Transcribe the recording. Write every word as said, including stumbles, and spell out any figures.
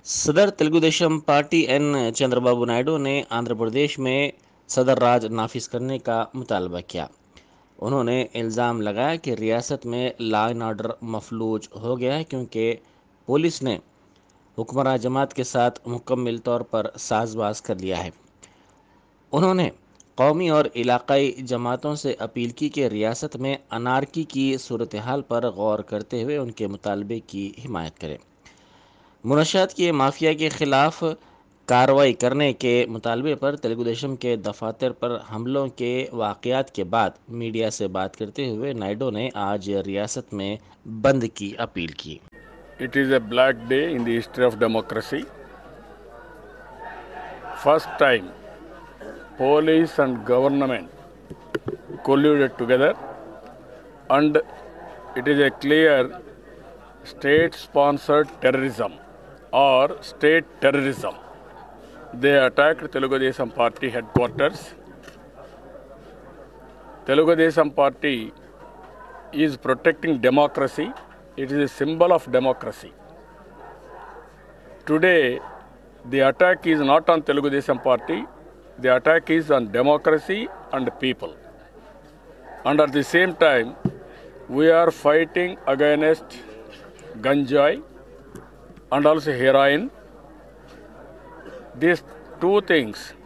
सदर Telugu Desam party N Chandrababu Naidu ने आंध्र प्रदेश में सदर राज नाफिज करने का मुतालबा किया। उन्होंने इल्ज़ाम लगाया कि रियासत में लॉ एंड ऑर्डर मफलूज हो गया है क्योंकि पुलिस ने हुक्मरान जमात के साथ मुकम्मल तौर पर साजबाज कर लिया है। उन्होंने कौमी और इलाकाई जमातों से अपील की कि रियासत में अनारकी की सूरत हाल पर गौर करते हुए उनके मुतालबे की हिमायत करें। मुनशियात की माफिया के खिलाफ कार्रवाई करने के मुतालबे पर तेलुगुदेशम के दफातर पर हमलों के वाक़यात के बाद मीडिया से बात करते हुए नायडू ने आज रियासत में बंद की अपील की। It is a black day in the history of democracy. First time police and government colluded together, and it is a clear state-sponsored terrorism or state terrorism. They attacked Telugu Desam Party headquarters. Telugu Desam Party is protecting democracy. It is a symbol of democracy. Today, the attack is not on Telugu Desam Party. The attack is on democracy and people. And at the same time, we are fighting against ganjai and also heroin. These two things